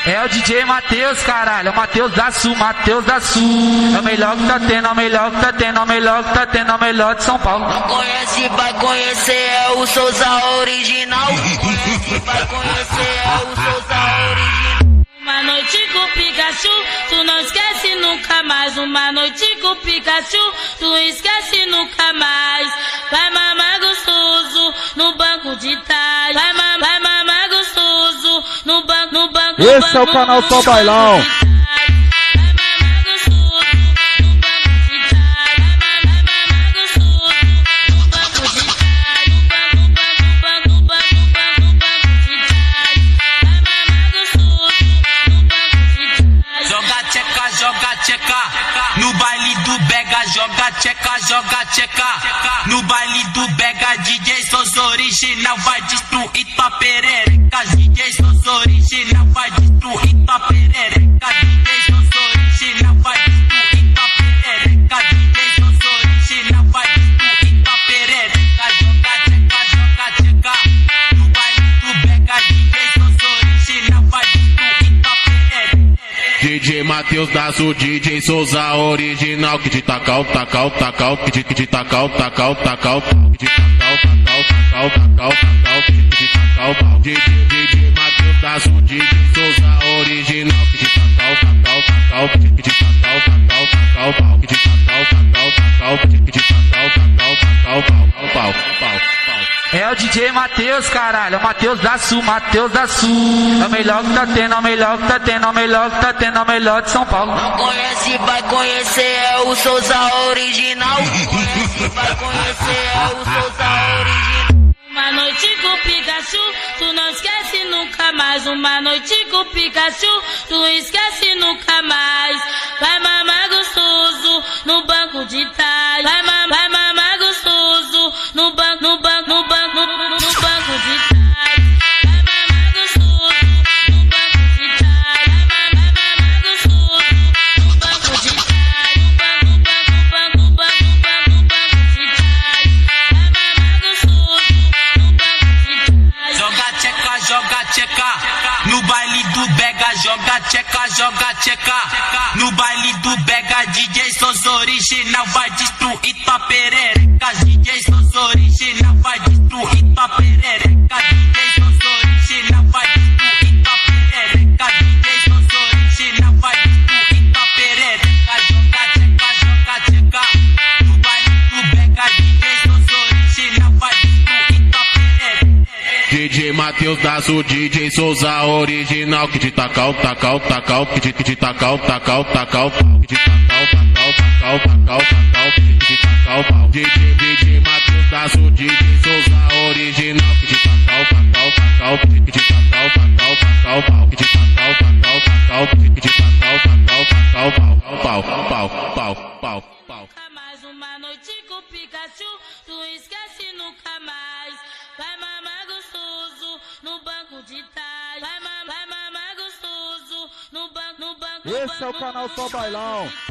É o DJ Matheus, caralho, é o Matheus da Sul, Matheus da Sul. É o melhor que tá tendo, é o melhor que tá tendo, é o melhor que tá tendo, é o melhor de São Paulo. Não conhece, vai conhecer, é o Souza original. Conhece, vai conhecer, é o Souza original. Uma noite com Pikachu, tu não esquece nunca mais. Uma noite com Pikachu, tu esquece nunca mais. Vai mamar gostoso no banco de trás. Vai mamar gostoso no banco, no banco. Esse é o canal Só Bailão. No baile do Bega, joga tcheca. No baile do Bega, DJ Souza original vai destruir tua perereca. DJ Souza original vai destruir tua perereca. DJ Souza original vai destruir tua perereca. DJ Souza original vai destruir tua perereca. Joga tcheca. No baile do Bega, DJ Souza original vai destruir tua perereca. DJ Matheus da Sul, DJ Souza original, que te tacal, que te tacal, DJ Matheus da Sul, DJ Souza original, que te tacal, que te É o DJ Matheus, caralho, é o Matheus da Sul, Matheus da Sul. É o melhor que tá tendo, é o melhor que tá tendo, é o melhor que tá tendo, é o melhor de São Paulo. Não conhece, vai conhecer, é o Souza original. Conhece, vai conhecer, é o Souza original. Uma noite com Pikachu, tu não esquece nunca mais. Uma noite com Pikachu, tu esquece nunca mais. Vai mamar gostoso no banco de trás. Vai mamar gostoso no banco, no banco, no banco, no banco de trás. Vai mamar gostoso no banco de trás. Vai mamar gostoso no banco de trás. No banco, no banco de trás. Vai mamar gostoso no banco de trás. Joga tcheca. No baile do Bega, joga tcheca. No baile do Bega, DJ Souza original vai destruir tua perereca. DJ Souza original vai destruir tua perereca. DJ Souza original vai destruir tua perereca. DJ Souza original vai destruir tua perereca. Joga tcheca. No baile do Bega, DJ Souza original vai destruir tua perereca. DJ Matheus da Sul, DJ Souza original, que te tacal, que te tacal, DJ Matheus da Sul, DJ Souza original, que te tacal, que te Nunca mais uma noite com Pikachu, tu esquece nunca mais. Vai mamar gostoso no banco de trás. Vai mamar gostoso no banco, no banco. Esse é o canal Só Bailão.